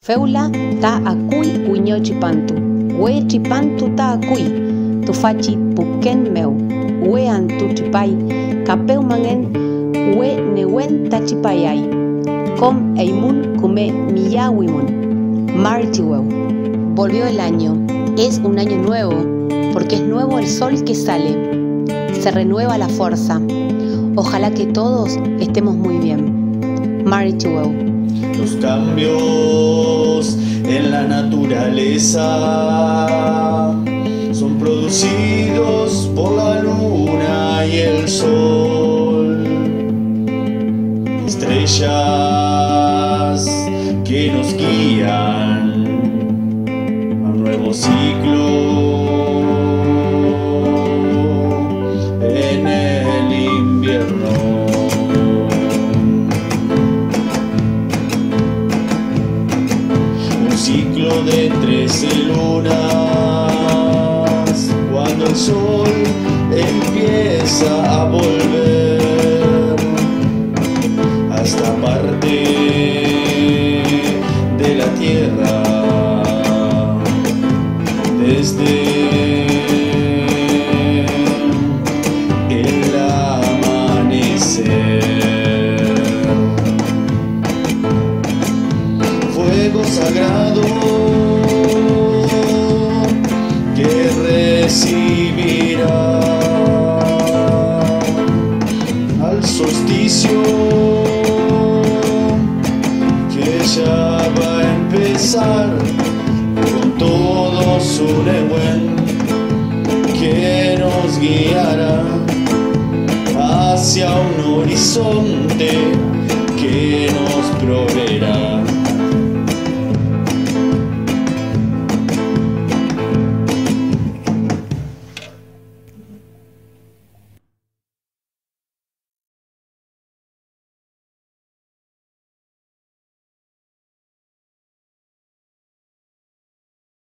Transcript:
Feula ta akui uño chipantu. We chipantu ta akui. Tu fachi puken meu. We antu chipai. Kapeu mangen. We newen ta chipayai. Com eimun kume miyawimun. Martiweu. Volvió el año. Es un año nuevo, porque es nuevo el sol que sale. Se renueva la fuerza. Ojalá que todos estemos muy bien. Martiweu. Los cambios en la naturaleza son producidos por la luna y el sol. Estrellas que nos guían a un nuevo ciclo en el invierno. Ciclo de 13 lunas, cuando el sol empieza a volver a esta parte de la tierra, desde el amanecer. Fuego sagrado que recibirá al solsticio que ya va a empezar con todo su Nehuen que nos guiará hacia un horizonte